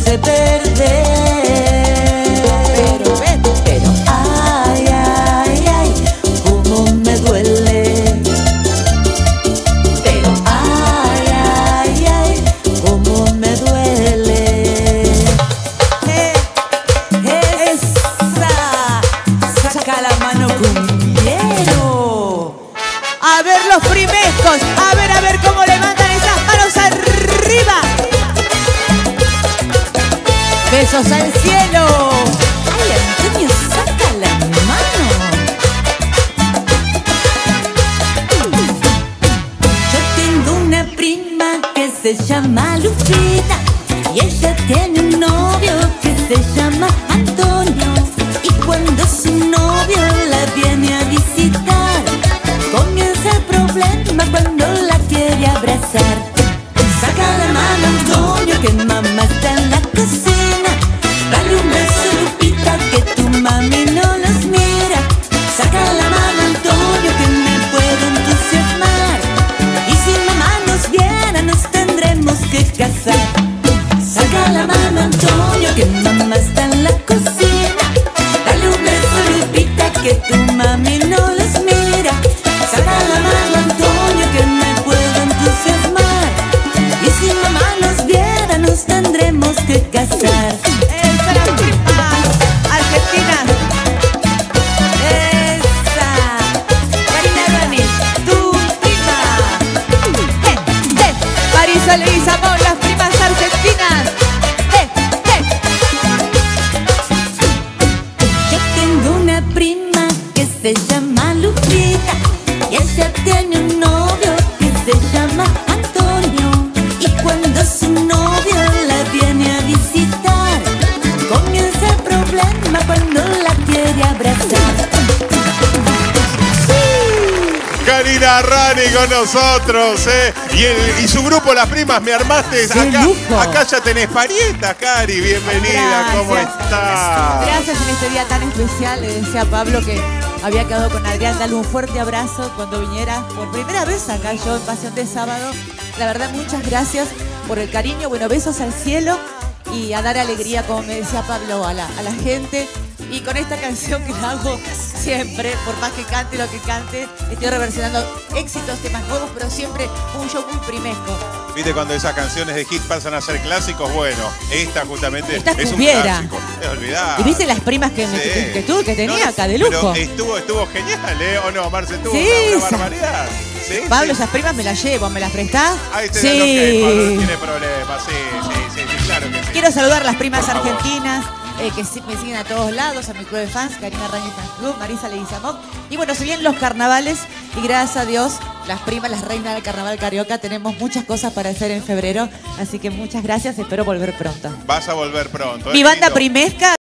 hiciste perder. Pero ay, ay, ay, cómo me duele. Pero ay, ay, ay, cómo me duele. Esa, saca la mano, cumbiero. A ver los primescos, a ver cómo levantan esas manos arriba. Besos al cielo. Ay, Antonio, saca la mano. Yo tengo una prima que se llama Lupita y ella tiene un novio que se llama Antonio. Y cuando su novio la viene a visitar, comienza el problema cuando la quiere abrazar. Saca la mano, Antonio, que mamá está en la cocina. Dale un beso, Lupita, que tu mami no los mira. Saca la mano, Antonio, que me puedo entusiasmar. Y si mamá nos viera, nos tendremos que casar. Saca la mano, Antonio, que mamá está en la cocina. Dale un beso, Lupita, que tu mami no los mira. Saca la mano, Antonio, que me puedo entusiasmar. Y si mamá nos viera, nos tendremos que casar. Esa las primas argentinas. Esa, Karina Ranis, tu prima. Marisol Leguizamón, las primas argentinas. Yo tengo una prima que se llama Lupita y ella tiene un novio que se llama Antonio. Y cuando su novio la viene a visitar, comienza el problema cuando la quiere abrazar. Karina Rani con nosotros, y su grupo Las Primas Me Armaste. Acá ya tenés parienta, Cari, bienvenida. Gracias. ¿Cómo estás? Gracias en este día tan especial. Le decía a Pablo que había quedado con Adrián. Dale un fuerte abrazo cuando viniera por primera vez acá yo en Pasión de Sábado. La verdad, muchas gracias por el cariño. Bueno, besos al cielo y a dar alegría, como me decía Pablo, a la gente. Y con esta canción que la hago siempre, por más que cante lo que cante, estoy reversionando éxitos, temas nuevos, pero siempre un show muy primesco. Viste, cuando esas canciones de hit pasan a ser clásicos, bueno, esta justamente Esta es un cumbiera. clásico. ¿Y viste las primas que tenía acá de lujo? Pero estuvo genial, ¿o no, Marce? Estuvo Sí, una barbaridad. ¿Sí? Pablo, esas primas me las llevo, ¿me las prestás? Ahí te dan ok, Pablo, no tiene problema, sí, claro que sí. Quiero saludar a las primas Por favor. argentinas que me siguen a todos lados, a mi club de fans, Karina Rani Fans Club, Marisa Leguizamón. Y bueno, se vienen los carnavales y gracias a Dios, las primas, las reinas del carnaval carioca, tenemos muchas cosas para hacer en febrero. Así que muchas gracias, espero volver pronto. Vas a volver pronto. Mi banda lindo. primesca.